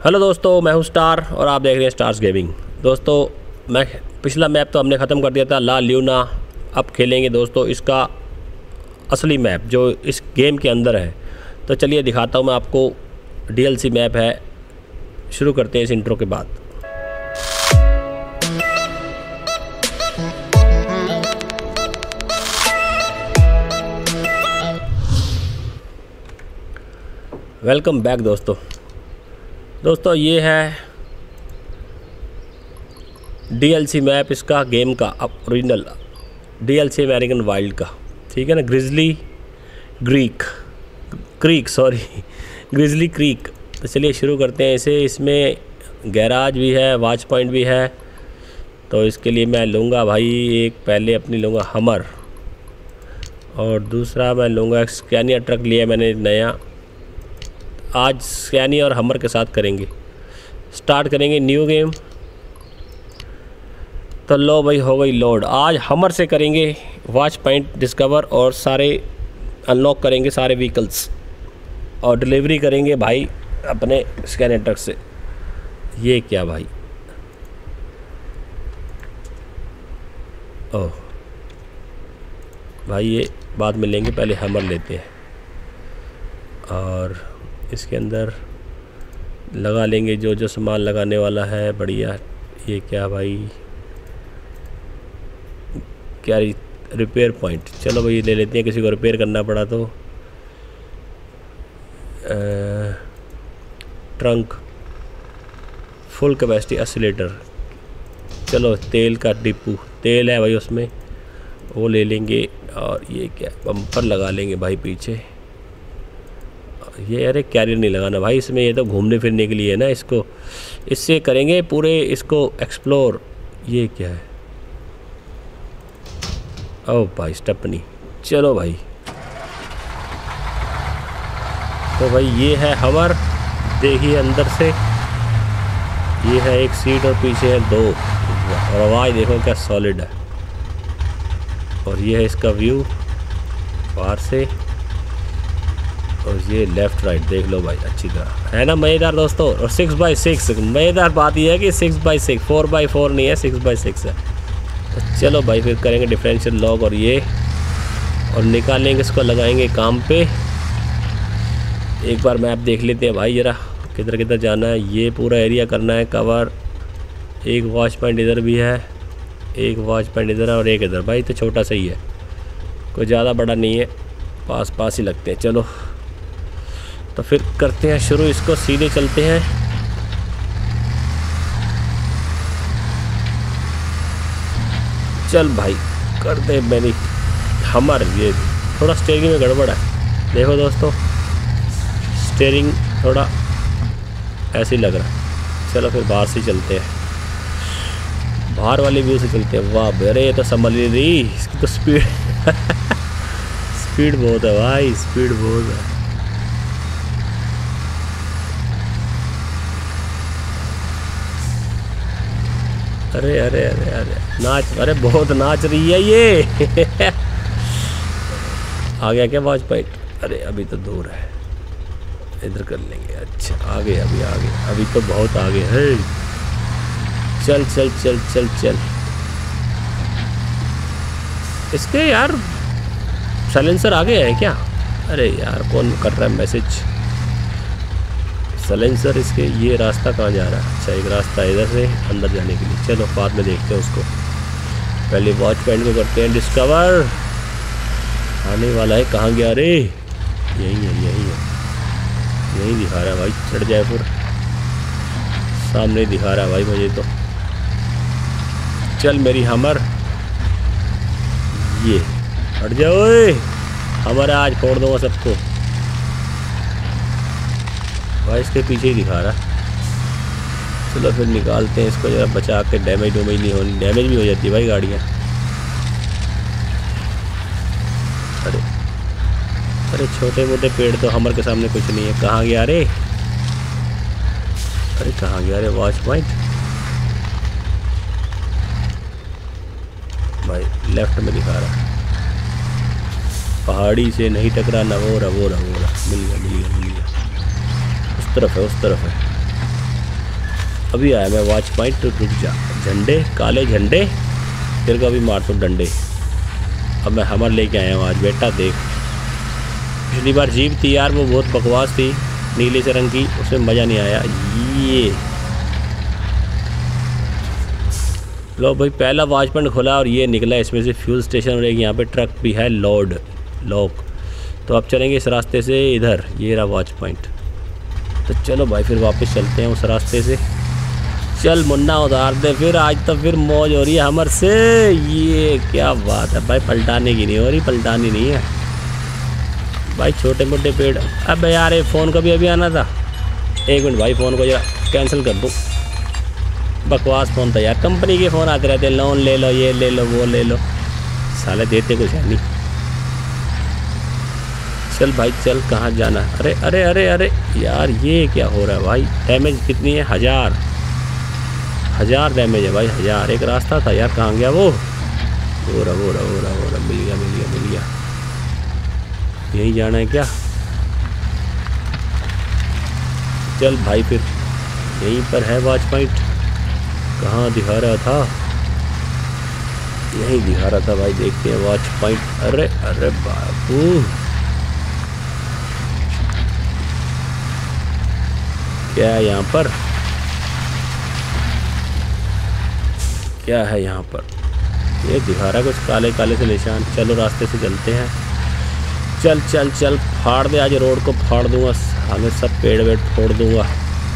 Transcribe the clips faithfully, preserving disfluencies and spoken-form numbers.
Hello दोस्तों, मैं हूं स्टार और आप देख रहे हैं स्टार्स गेमिंग। दोस्तों, मैं पिछला मैप तो हमने ख़त्म कर दिया था, ला ल्यूना। अब खेलेंगे दोस्तों इसका असली मैप जो इस गेम के अंदर है। तो चलिए दिखाता हूं मैं आपको। डीएलसी मैप है। शुरू करते हैं इस इंट्रो के बाद। वेलकम बैक दोस्तों। दोस्तों ये है डीएलसी मैप इसका गेम का ओरिजिनल डीएलसी अमेरिकन वाइल्ड का, ठीक है ना। Grizzly Greek creek sorry grizzly creek. तो चलिए शुरू करते हैं इसे। इसमें गैराज भी है, वॉच पॉइंट भी है। तो इसके लिए मैं लूँगा भाई एक पहले अपनी लूँगा हमर, और दूसरा मैं लूँगा एक स्कैनिया ट्रक लिया मैंने नया। आज स्कैनी और हमर के साथ करेंगे, स्टार्ट करेंगे न्यू गेम। तो लो भाई हो गई लोड। आज हमर से करेंगे वॉच पॉइंट डिस्कवर और सारे अनलॉक करेंगे सारे व्हीकल्स, और डिलीवरी करेंगे भाई अपने स्कैनिया ट्रक से। ये क्या भाई, ओह भाई ये बाद में लेंगे, पहले हमर लेते हैं। और इसके अंदर लगा लेंगे जो जो सामान लगाने वाला है, बढ़िया। ये क्या भाई, क्या रिपेयर पॉइंट, चलो भाई ले लेते हैं। किसी को रिपेयर करना पड़ा तो आ, ट्रंक फुल कैपेसिटी एक्सीलेटर, चलो तेल का डिपू, तेल है भाई उसमें, वो ले लेंगे। और ये क्या, बम्पर लगा लेंगे भाई पीछे। ये अरे कैरियर नहीं लगाना भाई इसमें, ये तो घूमने फिरने के लिए है ना। इसको इससे करेंगे पूरे इसको एक्सप्लोर। ये क्या है, ओ भाई स्टेपनी, चलो भाई। तो भाई ये है हमर, देखिए अंदर से ये है एक सीट और पीछे है दो, और आवाज़ देखो क्या सॉलिड है। और ये है इसका व्यू बाहर से, और ये लेफ़्ट राइट देख लो भाई अच्छी तरह, है ना मज़ेदार दोस्तों। और सिक्स बाई सिक्स मज़ेदार बात यह है कि six by six four by four नहीं है, सिक्स बाई सिक्स है। तो चलो भाई फिर करेंगे डिफरेंशियल लॉक और ये, और निकालेंगे इसको, लगाएंगे काम पे। एक बार मैप देख लेते हैं भाई ज़रा, किधर किधर जाना है। ये पूरा एरिया करना है कवर। एक वॉच पॉइंट इधर भी है, एक वॉच पॉइंट इधर है और एक इधर। भाई तो छोटा सा ही है, कोई ज़्यादा बड़ा नहीं है, पास पास ही लगते हैं। चलो तो फिर करते हैं शुरू इसको, सीधे चलते हैं। चल भाई कर दे मैंने हमर। ये थोड़ा स्टीयरिंग में गड़बड़ है, देखो दोस्तों स्टीयरिंग थोड़ा ऐसे ही लग रहा है। चलो फिर बाहर से चलते हैं, बाहर वाले व्यू से चलते हैं। वाह अरे ये तो संभल नहीं रही, इसकी तो स्पीड स्पीड बहुत है भाई, स्पीड बहुत है। अरे अरे अरे अरे नाच, अरे बहुत नाच रही है ये आ गया क्या वॉच पॉइंट? अरे अभी तो दूर है, इधर कर लेंगे। अच्छा आगे, अभी आगे, अभी तो बहुत आगे है। चल चल चल चल चल। इसके यार साइलेंसर आगे है क्या? अरे यार कौन कर रहा है मैसेज? साइलेंसर इसके, ये रास्ता कहाँ जा रहा है? अच्छा एक रास्ता इधर से अंदर जाने के लिए, चलो बाद में देखते हैं उसको। पहले वॉच पॉइंट को करते हैं डिस्कवर। आने वाला है, कहाँ गया रे? यही है यही है, यही दिखा रहा है भाई। चढ़ जाए फिर, सामने दिखा रहा है भाई मुझे तो। चल मेरी हमर, ये हट जाओ हमारा, आज फोड़ दूंगा सबको भाई। इसके पीछे ही दिखा रहा। चलो फिर निकालते हैं इसको जरा बचा के, डैमेज डैमेज नहीं होनी, डैमेज भी हो जाती है भाई गाड़ियाँ। अरे अरे छोटे मोटे पेड़ तो हमर के सामने कुछ नहीं है। कहाँ गया रे? अरे कहाँ गया रे वॉच पॉइंट? भाई लेफ्ट में दिखा रहा, पहाड़ी से नहीं टकराना। वो रहा वो रहा वो रहा, मिल गया मिल गया मिल गया। उस तरफ है उस तरफ है। अभी आया मैं वॉच पॉइंट। रुक जा, झंडे काले झंडे, फिर कभी मार तो डंडे। अब मैं हमर लेके आया हूँ आज बेटा। देख पिछली बार जीप थी यार, वो बहुत बकवास थी, नीले से रंग की, उसमें मज़ा नहीं आया। ये लो भाई, पहला वॉच पॉइंट खोला और ये निकला इसमें से फ्यूल स्टेशन, और एक यहाँ पे ट्रक भी है लोड लॉक। तो अब चलेंगे इस रास्ते से इधर, ये रहा वॉच पॉइंट। तो चलो भाई फिर वापस चलते हैं उस रास्ते से। चल मुन्ना उतार दे फिर, आज तो फिर मौज हो रही है हमर से। ये क्या बात है भाई, पलटाने की नहीं हो रही, पलटानी नहीं है भाई। छोटे मोटे पेड़। अब यार ये फ़ोन का भी अभी आना था, एक मिनट भाई, फ़ोन को जरा कैंसिल कर दूँ। बकवास फ़ोन था यार, कंपनी के फ़ोन आते रहते, लोन ले लो, ये ले लो, वो ले लो, साले देते कुछ है नहीं। चल भाई चल, कहाँ जाना। अरे अरे अरे अरे यार, ये क्या हो रहा है भाई। डैमेज कितनी है? हज़ार हज़ार डैमेज है भाई, हज़ार। एक रास्ता था यार, कहाँ गया वो? हो रहा हो रहा हो रहा हो रहा मिल गया मिल गया मिल गया। यहीं जाना है क्या? चल भाई फिर यहीं पर है वॉच पॉइंट। कहाँ दिखा रहा था? यहीं दिखा रहा था भाई, देखते हैं वॉच पॉइंट। अरे अरे बाबू, क्या है यहाँ पर? क्या है यहाँ पर? ये दिखा रहा है कुछ काले काले से निशान। चलो रास्ते से चलते हैं। चल चल चल, फाड़ दे आज रोड को, फाड़ दूंगा, हमें सब पेड़ वेड़ फोड़ दूंगा।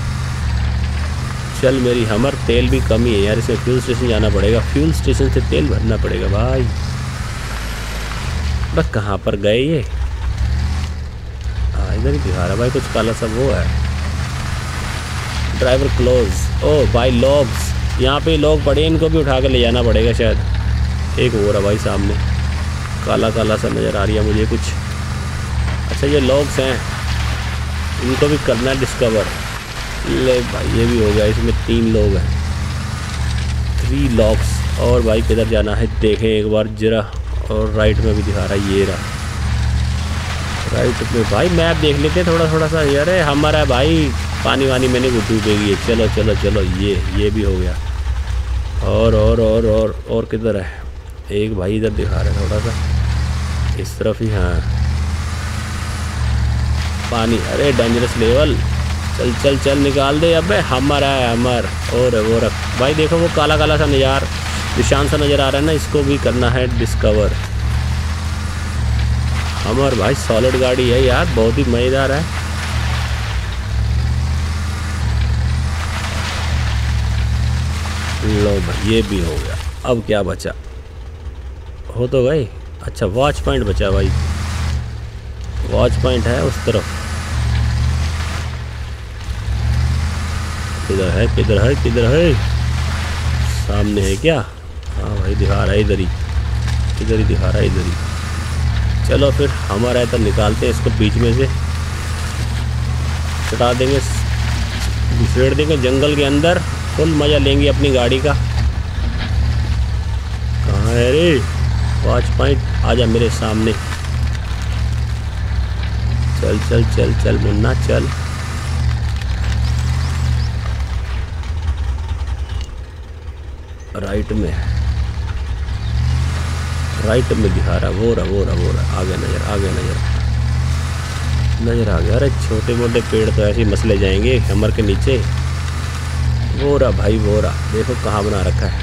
चल मेरी हमर, तेल भी कम ही है यार, इसमें फ्यूल स्टेशन जाना पड़ेगा, फ्यूल स्टेशन से तेल भरना पड़ेगा भाई। बस कहाँ पर गए ये? हाँ इधर ही दिखा रहा भाई, कुछ काला सा वो है। Driver close. ओ भाई लॉग्स, यहाँ पे लोग पड़े, इनको भी उठा के ले जाना पड़ेगा शायद। एक हो रहा भाई सामने, काला काला सा नज़र आ रही है मुझे कुछ। अच्छा ये लॉग्स हैं, इनको भी करना है डिस्कवर। ले भाई ये भी हो गया, इसमें तीन लोग हैं, थ्री लॉग्स। और भाई किधर जाना है देखें एक बार जरा। और राइट में भी दिखा रहा है, ये रहा राइट में भाई। मैप देख लेते हैं थोड़ा थोड़ा सा यार। हमारा भाई पानी वानी मैंने वो डूबेगी। चलो चलो चलो, ये ये भी हो गया। और और और और और किधर है? एक भाई इधर दिखा रहा है थोड़ा सा, इस तरफ ही। हाँ पानी, अरे डेंजरस लेवल। चल चल चल निकाल दे। अबे हमर है हमर। और वो रख भाई, देखो वो काला काला सा नज़ार निशान सा नज़र आ रहा है ना, इसको भी करना है डिस्कवर। हमर भाई सॉलिड गाड़ी है यार, बहुत ही मज़ेदार है। लो भाई ये भी हो गया। अब क्या बचा? हो तो गए। अच्छा वॉच पॉइंट बचा भाई, वॉच पॉइंट है उस तरफ। किधर है किधर है किधर है? सामने है क्या? हाँ भाई दिखा रहा है, इधर ही इधर ही दिखा रहा है, इधर ही। चलो फिर हमारा इधर निकालते हैं इसको, बीच में से चटा देंगे, घुसेड़ देंगे जंगल के अंदर। फुल मज़ा लेंगे अपनी गाड़ी का। कहाँ है रे वॉच पॉइंट? आजा मेरे सामने। चल चल चल चल मुन्ना चल। राइट में, राइट में दिखा रहा, वो रहा वो रहा वो रहा। आगे नज़र आगे नज़र नज़र आ गया। अरे छोटे मोटे पेड़ तो ऐसे ही मसले जाएंगे कमर के नीचे। वो रहा भाई वो रहा, देखो कहाँ बना रखा है।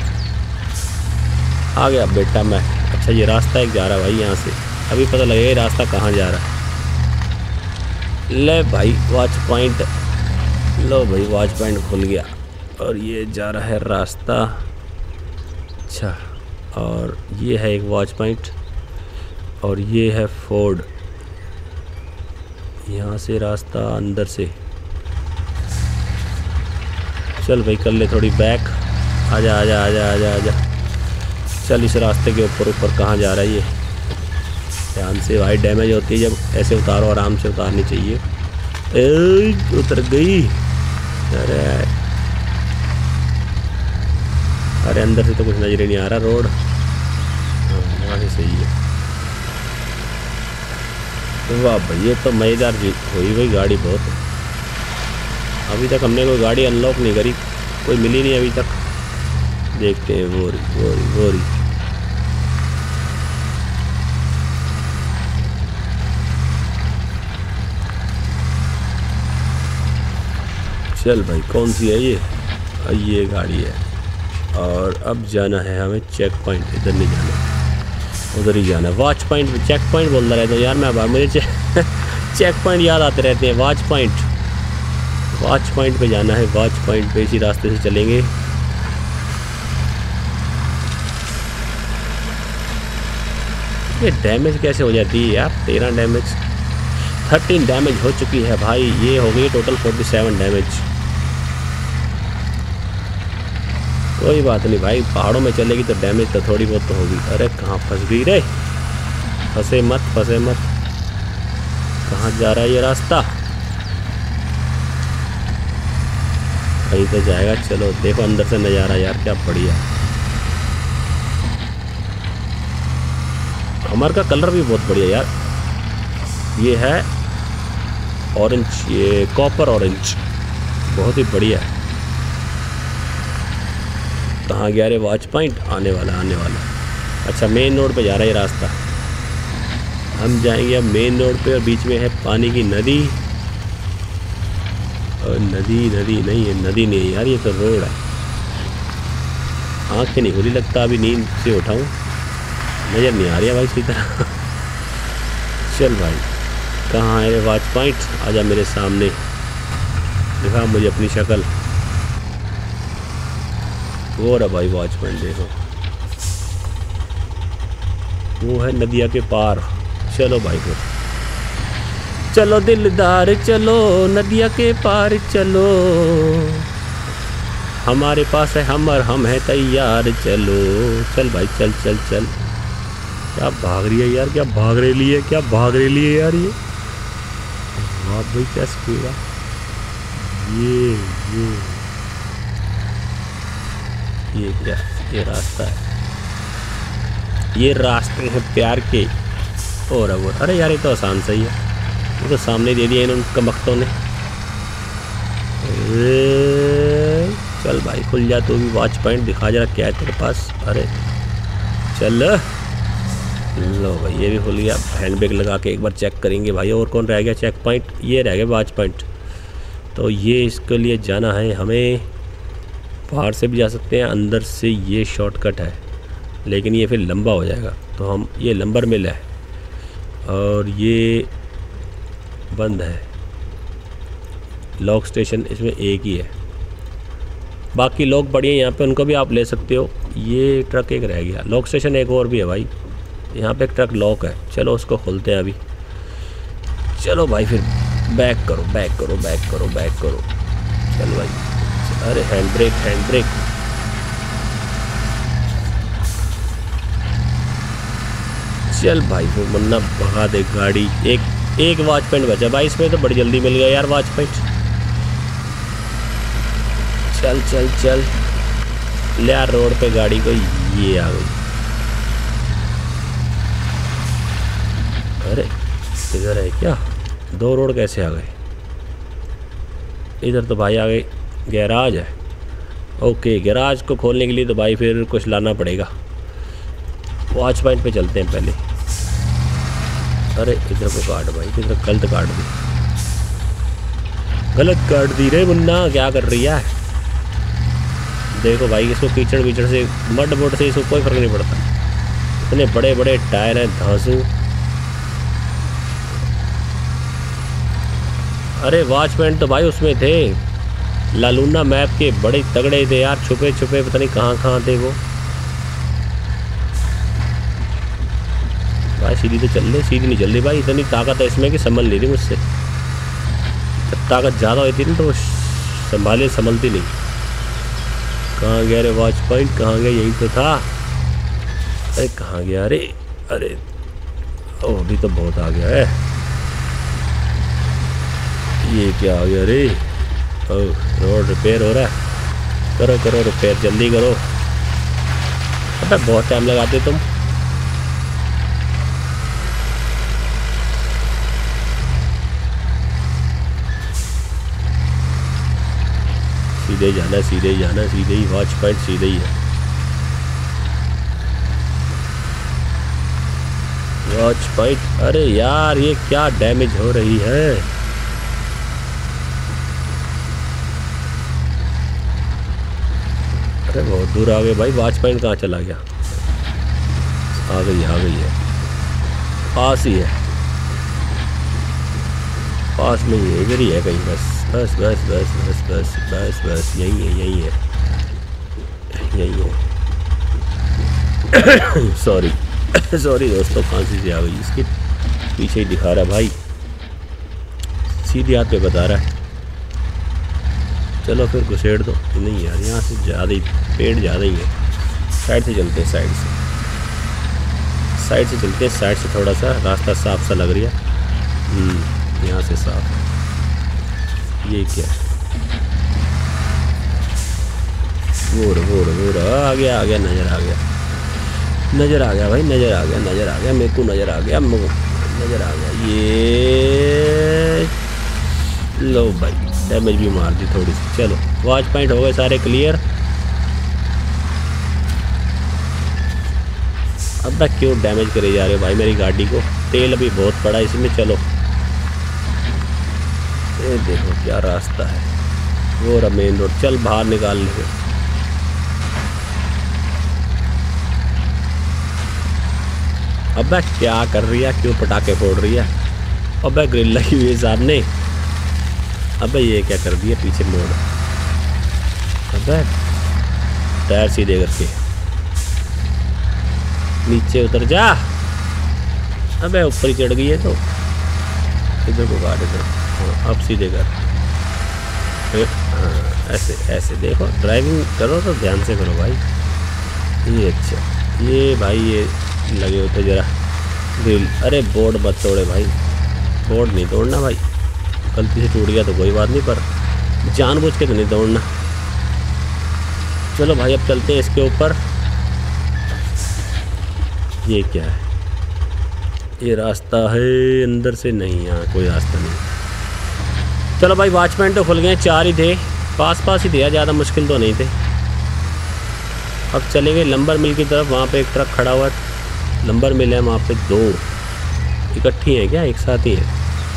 आ गया बेटा मैं। अच्छा ये रास्ता एक जा रहा भाई यहाँ से, अभी पता लगेगा ये रास्ता कहाँ जा रहा है। ले भाई वॉच पॉइंट, लो भाई वॉच पॉइंट खुल गया और ये जा रहा है रास्ता। अच्छा और ये है एक वॉच पॉइंट और ये है फोर्ड। यहाँ से रास्ता अंदर से। चल भाई कर ले थोड़ी बैक। आजा आजा आजा आजा आजा। चल इस रास्ते के ऊपर ऊपर कहाँ जा रहा है ये? ध्यान से भाई, डैमेज होती है जब ऐसे उतारो, आराम से उतारनी चाहिए। ए, उतर गई। अरे अरे अंदर से तो कुछ नजर ही नहीं आ रहा रोड। हाँ वहाँ से सही है। वाह भाई ये तो मज़ेदार हुई भाई गाड़ी बहुत। अभी तक हमने कोई गाड़ी अनलॉक नहीं करी, कोई मिली नहीं अभी तक। देखते हैं। वो रही वो रही वो रही चल भाई, कौन सी है ये? ये गाड़ी है। और अब जाना है हमें चेक पॉइंट। इधर नहीं जाना, उधर ही जाना है। वॉच पॉइंट, चेक पॉइंट बोलता रहता हूँ यार मैं। बार मुझे चे, चेक पॉइंट याद आते रहते हैं। वॉच पॉइंट, वॉच पॉइंट पे जाना है। वॉच पॉइंट पे इसी रास्ते से चलेंगे। ये डैमेज कैसे हो जाती है यार? तेरह डैमेज, थर्टीन डैमेज हो चुकी है भाई। ये हो गई टोटल फोर्टी सेवन डैमेज। कोई बात नहीं भाई, पहाड़ों में चलेगी तो डैमेज तो थोड़ी बहुत तो होगी। अरे कहाँ फंस गई रे? फंसे मत, फंसे मत। कहाँ जा रहा है ये रास्ता? कहीं तो जाएगा। चलो देखो अंदर से नज़ारा यार, क्या बढ़िया। हमर का कलर भी बहुत बढ़िया यार। ये है ऑरेंज, ये कॉपर ऑरेंज, बहुत ही बढ़िया है। कहाँ गया रे? वॉच पॉइंट आने वाला, आने वाला। अच्छा, मेन रोड पे जा रहा है ये रास्ता। हम जाएंगे अब मेन रोड पे, और बीच में है पानी की नदी। और नदी नदी नहीं है, नदी नहीं है यार, ये तो रोड है। आँखें नहीं खुली, लगता अभी नींद से उठाऊँ, नज़र नहीं आ रही है भाई सही तरह। चल भाई, कहाँ है रे वॉच पॉइंट? आजा मेरे सामने, दिखा मुझे अपनी शक्ल। वो रहा भाई वॉच पॉइंट, देखो वो है नदिया के पार। चलो भाई को, चलो दिलदार चलो, नदिया के पार चलो, हमारे पास है हमर, हम है तैयार, चलो। चल भाई चल चल चल। क्या भाग रही है यार? क्या भाग रही है? क्या भाग रही है यार ये? वाह भाई क्या स्पीड है। ये ये ये क्या? ये रास्ता है, ये रास्ते हैं प्यार के। और अब अरे यार ये तो आसान सही है, ये तो सामने दे दिया इन कमख्तों ने। चल भाई खुल जा तू भी। वॉच पॉइंट दिखा जरा, क्या है तेरे पास? अरे चल लो भाई, ये भी खुल गया। हैंड ब्रेक लगा के एक बार चेक करेंगे भाई। और कौन रह गया चेक पॉइंट? ये रह गया वॉच पॉइंट। तो ये इसके लिए जाना है हमें। बाहर से भी जा सकते हैं, अंदर से ये शॉर्टकट है, लेकिन ये फिर लंबा हो जाएगा। तो हम, ये लंबर मिल है और ये बंद है। लॉक स्टेशन इसमें एक ही है, बाकी लोग बढ़िया यहाँ पे, उनको भी आप ले सकते हो। ये ट्रक एक रह गया, लॉक स्टेशन एक और भी है भाई। यहाँ पे एक ट्रक लॉक है, चलो उसको खोलते हैं अभी। चलो भाई फिर बैक करो, बैक करो, बैक करो, बैक करो। चलो भाई, अरे हैंड ब्रेक, हैंड ब्रेक। चल भाई वो मन्ना भगा दे गाड़ी। एक एक वॉच पॉइंट बचा भाई इसमें, तो बड़ी जल्दी मिल गया यार वॉच पॉइंट। चल चल चल ले यार रोड पे गाड़ी को। ये आ गई। अरे इधर है क्या? दो रोड कैसे आ गए? इधर तो भाई आ गए, गैराज है। ओके, गैराज को खोलने के लिए तो भाई फिर कुछ लाना पड़ेगा। वॉच पॉइंट पे चलते हैं पहले। अरे इधर को काट भाई, इधर गलत काट दी, गलत काट दी रे मुन्ना, क्या कर रही है? देखो भाई, इसको कीचड़ वीचड़ से, मड मोड से इसको कोई फर्क नहीं पड़ता। इतने बड़े बड़े टायर हैं धांसू। अरे वॉच पॉइंट तो भाई उसमें थे, लालूना मैप के बड़े तगड़े थे यार, छुपे छुपे पता नहीं कहाँ कहाँ थे वो। भाई सीधी तो चल रही, सीधी नहीं चल रही भाई, इतनी ताकत है इसमें कि संभल नहीं रही मुझसे। जब ताकत ज़्यादा होती ना तो वो संभाले संभलती नहीं। कहाँ गया रे वॉच पॉइंट? कहाँ गया? यही तो था। अरे कहाँ गया? अरे अरे ओ अभी तो बहुत आ गया है। ये क्या आ गया रे? रोड रिपेयर हो रहा है। करो करो रिपेयर, जल्दी करो। अबे बहुत टाइम लगाते तुम। सीधे जाना, सीधे जाना, सीधे ही वॉच पॉइंट सीधे ही है। Watch point. अरे यार ये क्या डैमेज हो रही है। अरे बहुत दूर आ गए भाई। वॉच पॉइंट कहाँ चला गया? आ गई आ गई है, पास ही है, पास में ही है, इधर ही है कहीं। बस बस बस बस बस बस बस बस यही है, यही है, यही है। सॉरी सॉरी दोस्तों, खांसी से आ गई। इसके पीछे ही दिखा रहा है भाई, सीधे हाथ पे बता रहा है। चलो फिर घुसेड़ दो। नहीं यार यहाँ से ज़्यादा ही पेड़ ज़्यादा ही है। साइड से चलते हैं, साइड से साइड से चलते हैं साइड से थोड़ा सा रास्ता साफ सा लग रहा है। यहाँ से साफ है। ये क्या है? वो रहा वो रहा वो रहा, आ गया आ गया, नज़र आ गया, नज़र आ गया भाई, नज़र आ गया, नज़र आ गया, मेरे को नज़र आ गया, नज़र आ गया। ये लो भाई, डैमेज भी मार दी थोड़ी सी। चलो वॉच पॉइंट हो गए सारे क्लियर। अब तक क्यों डैमेज करे जा रहे हो भाई मेरी गाड़ी को? तेल अभी बहुत पड़ा इसमें। चलो ये देखो क्या रास्ता है, वो रहा मेन रोड। चल बाहर निकाल ले। अबे क्या कर रही है? क्यों पटाखे फोड़ रही है? अबे ग्रिल लगी हुई है सामने। अबे ये क्या कर दिया? पीछे मोड़। अबे टायर सीधे करके नीचे उतर जा। अबे ऊपर ही चढ़ गई है तो इधर को काट इधर। हाँ अब सीधे कर। हाँ ऐसे ऐसे देखो, ड्राइविंग करो तो ध्यान से करो भाई। ये अच्छा, ये भाई ये लगे होते जरा ग्रिल। अरे बोर्ड मत तोड़े भाई, बोर्ड नहीं तोड़ना भाई। गलती से टूट गया तो कोई बात नहीं, पर जानबूझ के तो नहीं तोड़ना। चलो भाई अब चलते हैं इसके ऊपर। ये क्या है? ये रास्ता है अंदर से? नहीं, यहाँ कोई रास्ता नहीं। चलो भाई वॉचमैन तो खुल गए, चार ही थे, पास पास ही थे, ज़्यादा मुश्किल तो नहीं थे। अब चलेंगे लंबर मिल की तरफ। वहाँ पे एक ट्रक खड़ा हुआ है, लंबर मिल है वहाँ पे। दो इकट्ठी हैं क्या? एक साथ ही है।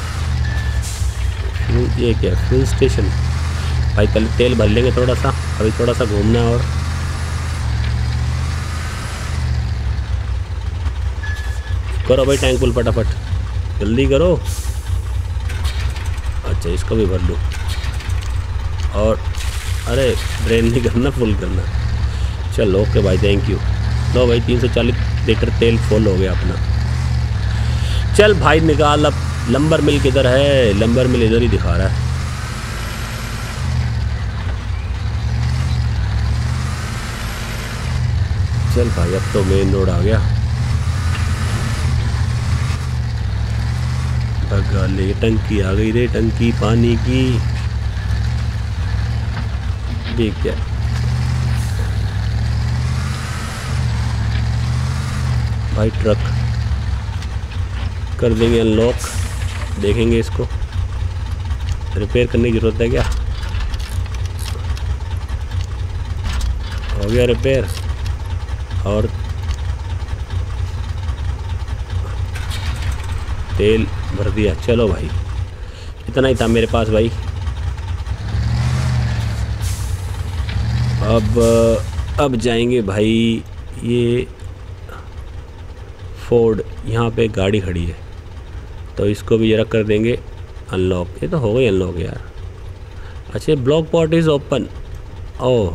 ये क्या? फ्यूल स्टेशन भाई। पहले तेल भर लेंगे थोड़ा सा, अभी थोड़ा सा घूमना है। और करो भाई टैंक फुल फटाफट, जल्दी करो। अच्छा इसको भी भर लो। और अरे ड्रेन नहीं करना, फुल करना। चलो ओके भाई, थैंक यू। लो भाई तीन सौ चालीस लीटर तेल फुल हो गया अपना। चल भाई निकाल। अब लंबर मिल किधर है? लंबर मिल इधर ही दिखा रहा है। चल भाई अब तो मेन रोड आ गया। भगा ले, टंकी आ गई रे, टंकी पानी की। ये क्या? भाई ट्रक कर देंगे अनलॉक, देखेंगे इसको रिपेयर करने की ज़रूरत है क्या? हो गया रिपेयर। और तेल भर दिया। चलो भाई इतना ही था मेरे पास भाई। अब अब जाएंगे भाई। ये फोर्ड यहाँ पे गाड़ी खड़ी है तो इसको भी जरा कर देंगे अनलॉक। ये तो हो गई अनलॉक यार। अच्छा ब्लॉक पॉट इज़ ओपन। ओह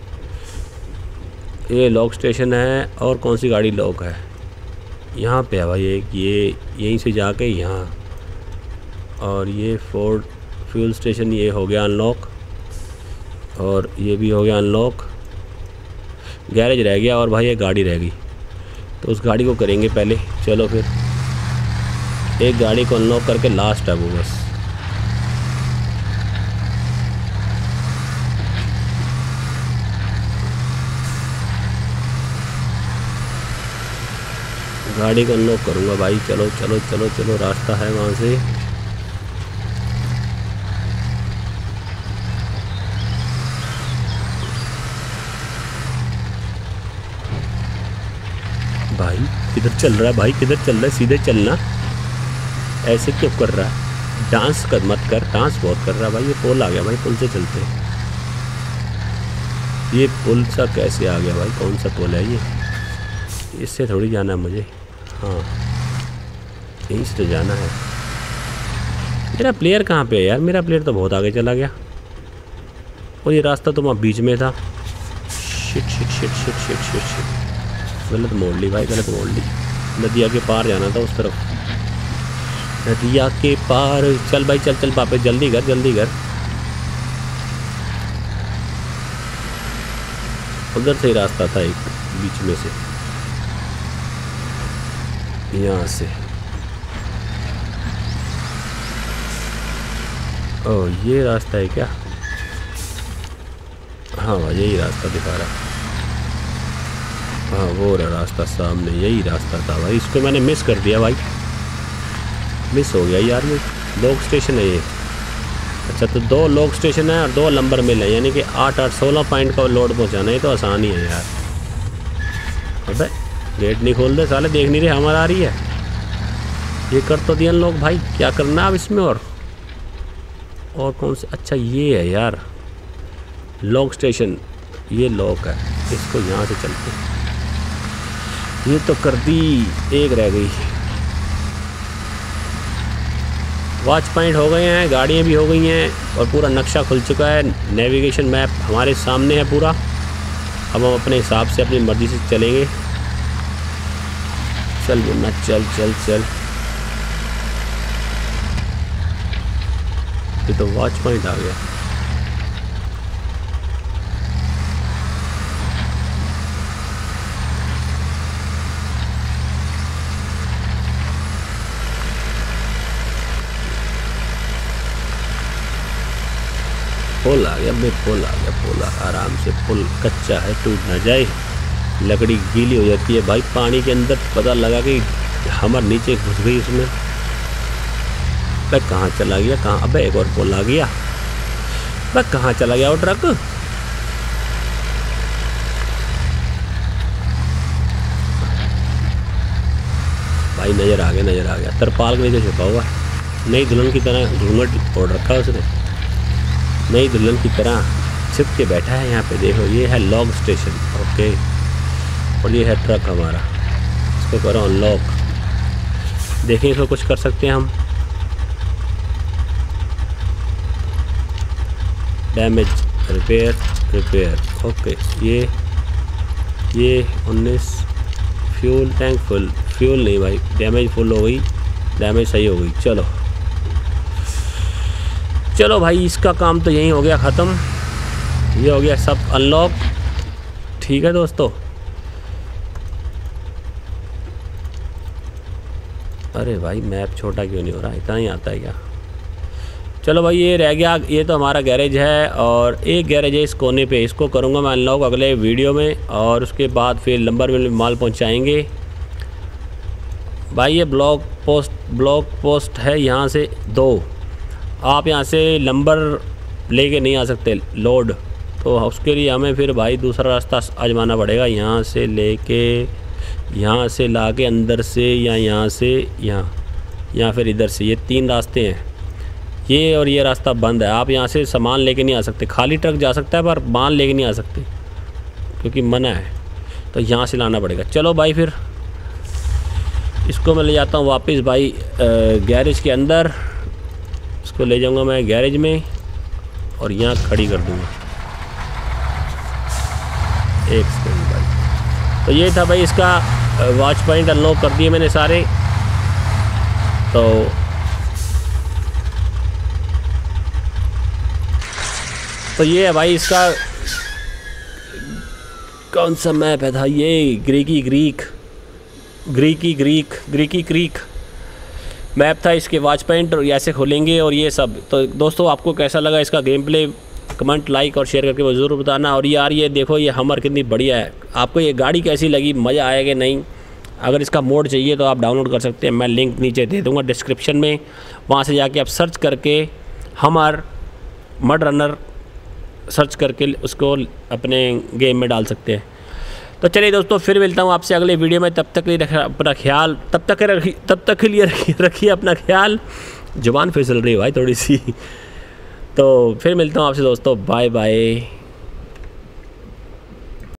ये लॉक स्टेशन है। और कौन सी गाड़ी लॉक है? यहाँ पे है भाई एक, ये यहीं से जाके यहाँ। और ये फोर्ड फ्यूल स्टेशन ये हो गया अनलॉक, और ये भी हो गया अनलॉक। गैरेज रह गया और भाई ये गाड़ी रह गई, तो उस गाड़ी को करेंगे पहले। चलो फिर एक गाड़ी को अनलॉक करके लास्ट है वो बस। गाड़ी को अनलॉक करूँगा भाई। चलो चलो चलो चलो, रास्ता है वहाँ से। चल रहा है भाई, किधर चल रहा है? सीधे चलना, ऐसे क्यों कर रहा है? डांस कर मत कर, डांस बहुत कर रहा है भाई। ये पुल आ गया भाई, पुल से चलते हैं। ये पुल सा कैसे आ गया भाई? कौन सा पुल है ये? इससे थोड़ी जाना है मुझे। हाँ यहीं से तो जाना है। मेरा प्लेयर कहाँ पे है यार? मेरा प्लेयर तो बहुत आगे चला गया। और ये रास्ता तो वहाँ बीच में था। Shit shit shit shit shit shit shit गलत मोड़ ली भाई, गलत मोड़ ली। नदिया के पार जाना था, उस तरफ नदिया के पार। चल भाई चल चल वापस, जल्दी कर जल्दी कर। उधर से ही रास्ता था एक, बीच में से, यहाँ से। ओह ये रास्ता है क्या? हाँ भाई यही रास्ता दिखा रहा। हाँ वो रहा रास्ता सामने, यही रास्ता था भाई। इसको मैंने मिस कर दिया भाई, मिस हो गया यार। ये लोग स्टेशन है ये। अच्छा तो दो लोग स्टेशन है और दो नंबर मिल है, यानी कि आठ आठ सोलह पॉइंट का लोड पहुंचाना है। तो आसान ही है यार। अबे गेट नहीं खोल दे साले, देख नहीं रहे हमारा आ रही है। ये कर तो दिया लोग भाई, क्या करना अब इसमें? और और कौन से? अच्छा ये है यार लॉक स्टेशन, ये लॉक है। इसको यहाँ से चलते हैं। ये तो कर दी, एक रह गई। वॉच पॉइंट हो गए हैं, गाड़ियाँ भी हो गई हैं और पूरा नक्शा खुल चुका है। नेविगेशन मैप हमारे सामने है पूरा। अब हम अपने हिसाब से अपनी मर्ज़ी से चलेंगे। चल मुन्ना चल चल चल। ये तो वॉच पॉइंट आ गया। पुल आ गया भाई, पुल आ गया। पुल आराम से, पुल कच्चा है, टूट ना जाए। लकड़ी गीली हो जाती है भाई पानी के अंदर। पता लगा कि हमर नीचे घुस गई उसमें। भाई कहाँ चला गया? कहाँ? अबे एक और पुल आ गया। भाई कहाँ चला गया वो ट्रक? भाई नज़र आ गया, नज़र आ गया। तरपाल के नीचे छुपा हुआ, नई दुल्हन की तरह घूंघट ओढ़ रखा है उसने। नई दुल्हन की तरह छिप के बैठा है यहाँ पे। देखो ये है लॉग स्टेशन, ओके। और ये है ट्रक हमारा, इसको करो अनलॉक। देखें इसको कुछ कर सकते हैं हम। Damage, repair, repair, okay. ये ये उन्नीस, फ्यूल टैंक फुल, फ्यूल नहीं भाई, डैमेज फुल हो गई, डैमेज सही हो गई। चलो चलो भाई इसका काम तो यहीं हो गया ख़त्म। ये हो गया सब अनलॉक। ठीक है दोस्तों। अरे भाई मैप छोटा क्यों नहीं हो रहा? इतना ही आता है क्या? चलो भाई ये रह गया। ये तो हमारा गैरेज है और एक गैरेज है इस कोने पे, इसको करूँगा मैं अनलॉक अगले वीडियो में। और उसके बाद फिर नंबर में माल पहुँचाएँगे भाई। ये ब्लॉक पोस्ट ब्लॉक पोस्ट है यहाँ से दो। आप यहाँ से नंबर लेके नहीं आ सकते लोड, तो उसके लिए हमें फिर भाई दूसरा रास्ता आजमाना पड़ेगा। यहाँ से लेके यहाँ से ला के अंदर से, या यहाँ से यहाँ, या फिर इधर से। ये तीन रास्ते हैं। ये और ये रास्ता बंद है। आप यहाँ से सामान लेके नहीं आ सकते। खाली ट्रक जा सकता है पर माल लेके नहीं आ सकते क्योंकि मना है। तो यहाँ से लाना पड़ेगा। चलो भाई फिर इसको मैं ले जाता हूँ वापस भाई गैरेज के अंदर। इसको ले जाऊंगा मैं गैरेज में और यहाँ खड़ी कर दूंगा। एक सेकंड भाई। तो ये था भाई इसका वॉच पॉइंट अनलॉक कर दिए मैंने सारे। तो तो ये है भाई इसका कौन सा मैप है था ये? Greeky Greek greeky Greek greeky creek map था। इसके वॉच पॉइंट और ऐसे खोलेंगे और ये सब। तो दोस्तों आपको कैसा लगा इसका गेम प्ले? कमेंट, लाइक और शेयर करके ज़रूर बताना। और यार ये देखो ये हमर कितनी बढ़िया है। आपको ये गाड़ी कैसी लगी? मज़ा आया कि नहीं? अगर इसका मोड चाहिए तो आप डाउनलोड कर सकते हैं। मैं लिंक नीचे दे दूँगा डिस्क्रिप्शन में। वहाँ से जाके आप सर्च करके हमर मड रनर सर्च करके उसको अपने गेम में डाल सकते हैं। तो चलिए दोस्तों, फिर मिलता हूँ आपसे अगले वीडियो में। तब तक के लिए रख अपना ख्याल तब तक रखिए तब तक के लिए रखिए रखिए अपना ख्याल। जुबान फिसल रही है भाई थोड़ी सी। तो फिर मिलता हूँ आपसे दोस्तों, बाय बाय।